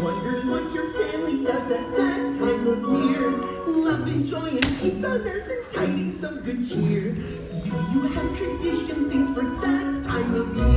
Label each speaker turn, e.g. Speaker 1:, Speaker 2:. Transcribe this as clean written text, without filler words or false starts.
Speaker 1: wondering what your family does at that time of year. Love and joy and peace on earth and tidings of good cheer. Do you have tradition things for that time of year?